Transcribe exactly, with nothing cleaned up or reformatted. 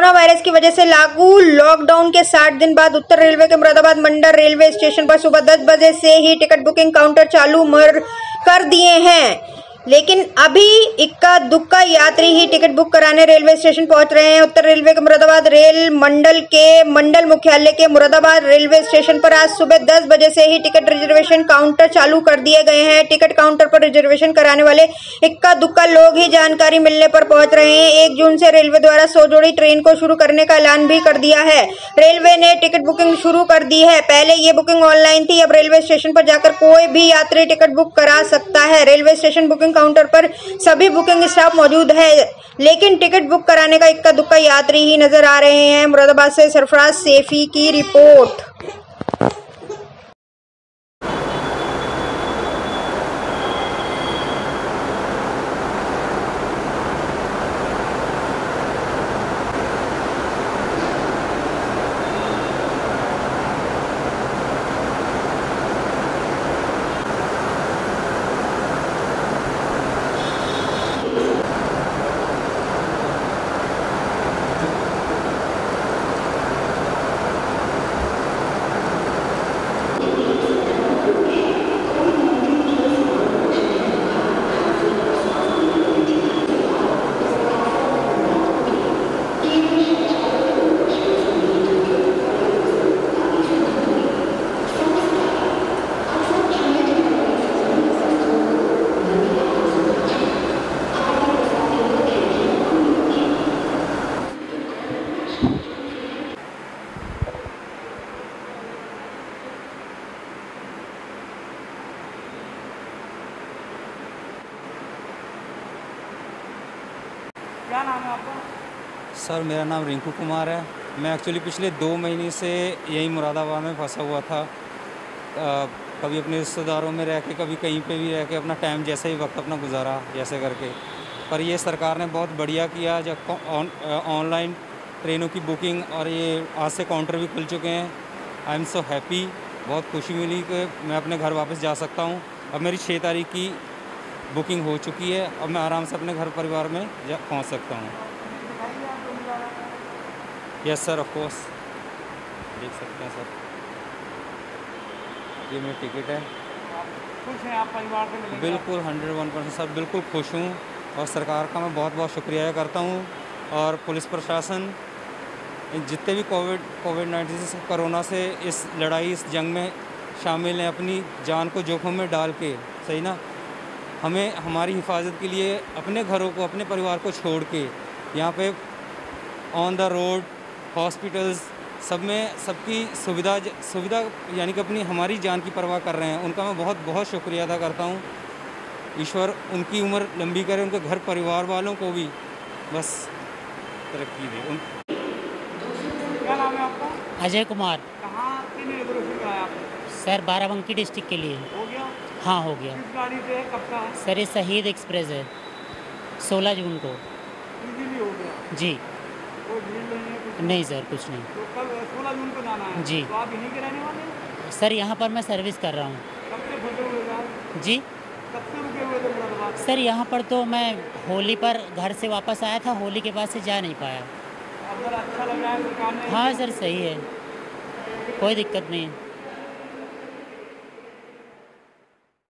Corona virus की वजह से लागू लॉकडाउन के साठ दिन बाद उत्तर रेलवे के मुरादाबाद मंडल रेलवे स्टेशन पर सुबह दस बजे से ही टिकट बुकिंग काउंटर चालू मर कर दिए हैं, लेकिन अभी इक्का दुक्का यात्री ही टिकट बुक कराने रेलवे स्टेशन पहुंच रहे हैं। उत्तर रेलवे के मुरादाबाद रेल मंडल के मंडल मुख्यालय के मुरादाबाद रेलवे स्टेशन पर आज सुबह दस बजे से ही टिकट रिजर्वेशन काउंटर चालू कर दिए गए हैं। टिकट काउंटर पर रिजर्वेशन कराने वाले इक्का दुक्का लोग ही जानकारी मिलने पर पहुंच रहे हैं। एक जून से रेलवे द्वारा सौ जोड़ी ट्रेन को शुरू करने का ऐलान भी कर दिया है। रेलवे ने टिकट बुकिंग शुरू कर दी है। पहले ये बुकिंग ऑनलाइन थी, अब रेलवे स्टेशन पर जाकर कोई भी यात्री टिकट बुक करा सकता है। रेलवे स्टेशन बुकिंग काउंटर पर सभी बुकिंग स्टाफ मौजूद है, लेकिन टिकट बुक कराने का इक्का दुक्का यात्री ही नजर आ रहे हैं। मुरादाबाद से सरफराज सैफी की रिपोर्ट। क्या नाम है आपका? सर मेरा नाम रिंकू कुमार है। मैं एक्चुअली पिछले दो महीने से यही मुरादाबाद में फंसा हुआ था। आ, कभी अपने रिश्तेदारों में रह के, कभी कहीं पे भी रह के अपना टाइम जैसे ही वक्त अपना गुजारा जैसे करके। पर ये सरकार ने बहुत बढ़िया किया, जब ऑनलाइन ट्रेनों की बुकिंग और ये आज से काउंटर भी खुल चुके हैं। आई एम सो हैप्पी, बहुत खुशी मिली कि मैं अपने घर वापस जा सकता हूँ। अब मेरी छः तारीख की बुकिंग हो चुकी है, अब मैं आराम से अपने घर परिवार में पहुंच सकता हूं। यस सर, ऑफ कोर्स देख सकते हैं सर, ये मेरी टिकट है। खुश हैं आप परिवार से मिलेंगे? बिल्कुल हंड्रेड वन परसेंट सर, बिल्कुल खुश हूँ। और सरकार का मैं बहुत बहुत शुक्रिया करता हूँ, और पुलिस प्रशासन, जितने भी कोविड कोविड नाइन्टीन से, कोरोना से इस लड़ाई, इस जंग में शामिल हैं, अपनी जान को जोखिम में डाल के, सही ना, हमें हमारी हिफाजत के लिए अपने घरों को, अपने परिवार को छोड़ के यहाँ पे ऑन द रोड, हॉस्पिटल्स, सब में सबकी सुविधा सुविधा यानी कि अपनी हमारी जान की परवाह कर रहे हैं। उनका मैं बहुत बहुत शुक्रिया अदा करता हूँ। ईश्वर उनकी उम्र लंबी करे, उनके घर परिवार वालों को भी बस तरक्की दे। उन... क्या नाम है आपका? अजय कुमार। कहाँ किन रिजर्वेशन कराया आपने? सर बाराबंकी डिस्ट्रिक्ट के लिए। हो गया? हाँ हो गया। किस गाड़ी से है, कब का है? सर ये शहीद एक्सप्रेस है, सोलह जून को। इजीली हो गया? जी। कोई भीड़ नहीं है? कुछ नहीं सर, कुछ नहीं। तो कल सोलह जून को जाना है? जी। तो आप यहीं के रहने वाले हैं? सर यहाँ पर मैं सर्विस कर रहा हूँ। कब से फंसे हुए थे आप? जी। कब से रुके हुए थे मुरादाबाद? सर यहाँ पर तो मैं होली पर घर से वापस आया था, होली के बाद से जा नहीं पाया। अब सर अच्छा लग रहा है सरकार ने? हाँ सर सही है, कोई दिक्कत नहीं है।